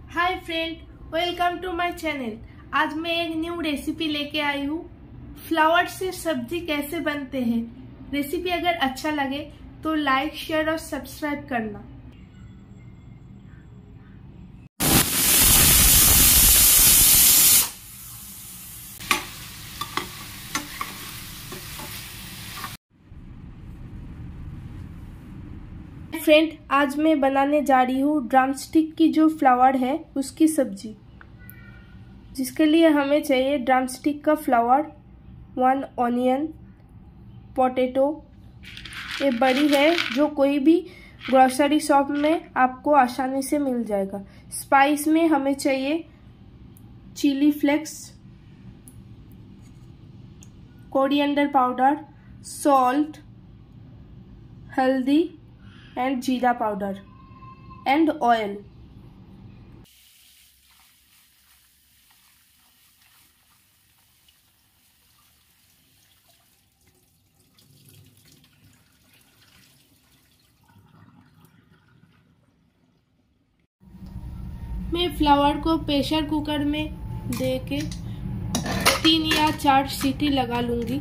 Hi friend, welcome to my channel. आज मैं एक न्यू रेसिपी लेके आई हूँ। फ्लावर से सब्जी कैसे बनते हैं। रेसिपी अगर अच्छा लगे तो लाइक, शेयर और सब्सक्राइब करना। फ्रेंड, आज मैं बनाने जा रही हूँ ड्रमस्टिक की जो फ्लावर है उसकी सब्जी। जिसके लिए हमें चाहिए ड्रमस्टिक का फ्लावर, 1 ऑनियन, पोटैटो। ये बड़ी है जो कोई भी ग्रोसरी शॉप में आपको आसानी से मिल जाएगा। स्पाइस में हमें चाहिए chilli flakes, coriander powder, salt, हल्दी एंड जीरा पाउडर एंड ऑयल। मैं फ्लावर को प्रेशर कुकर में देके 3 या 4 सीटी लगा लूंगी।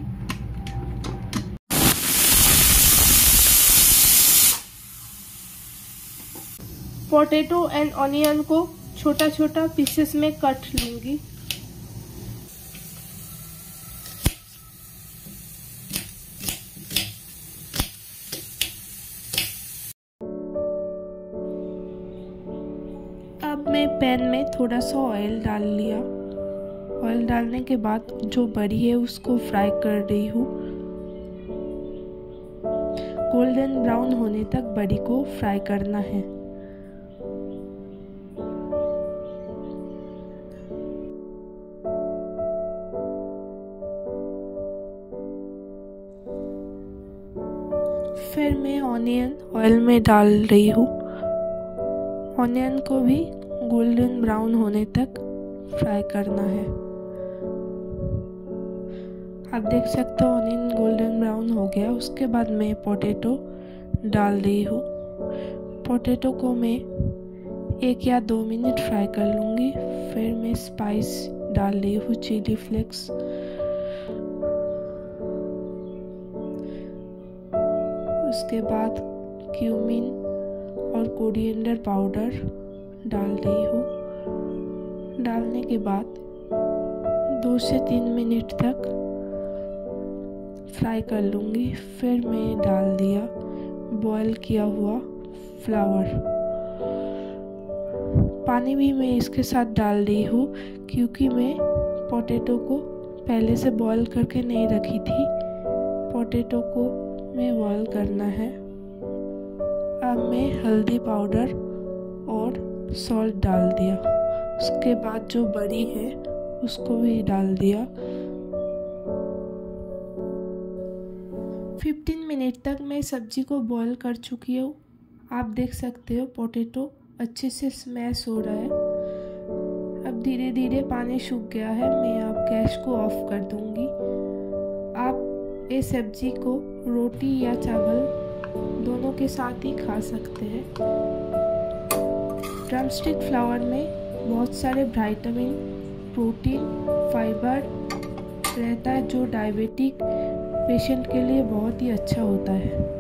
पोटैटो एंड ऑनियन को छोटा छोटा पीसेस में कट लूंगी। अब मैं पैन में थोड़ा सा ऑयल डाल लिया। ऑयल डालने के बाद जो बड़ी है उसको फ्राई कर रही हूँ। गोल्डन ब्राउन होने तक बड़ी को फ्राई करना है। फिर मैं ऑनियन ऑयल में डाल रही हूँ। ऑनियन को भी गोल्डन ब्राउन होने तक फ्राई करना है। आप देख सकते हो ऑनियन गोल्डन ब्राउन हो गया। उसके बाद मैं पोटैटो डाल रही हूँ। पोटैटो को मैं 1 या 2 मिनट फ्राई कर लूँगी। फिर मैं स्पाइस डाल रही हूँ, चिली फ्लेक्स, उसके बाद क्यूमिन और कोरिएंडर पाउडर डाल रही हूँ। डालने के बाद 2 से 3 मिनट तक फ्राई कर लूँगी। फिर मैं डाल दिया बॉयल किया हुआ फ्लावर। पानी भी मैं इसके साथ डाल रही हूँ क्योंकि मैं पोटैटो को पहले से बॉयल करके नहीं रखी थी। पोटैटो को में बॉयल करना है। अब मैं हल्दी पाउडर और सॉल्ट डाल दिया। उसके बाद जो बड़ी है उसको भी डाल दिया। 15 मिनट तक मैं सब्जी को बॉयल कर चुकी हूँ। आप देख सकते हो पोटैटो अच्छे से स्मैश हो रहा है। अब धीरे धीरे पानी सूख गया है। मैं अब गैस को ऑफ कर दूंगी। आप इस सब्जी को रोटी या चावल दोनों के साथ ही खा सकते हैं। ड्रमस्टिक फ्लावर में बहुत सारे विटामिन, प्रोटीन, फाइबर रहता है जो डायबिटिक पेशेंट के लिए बहुत ही अच्छा होता है।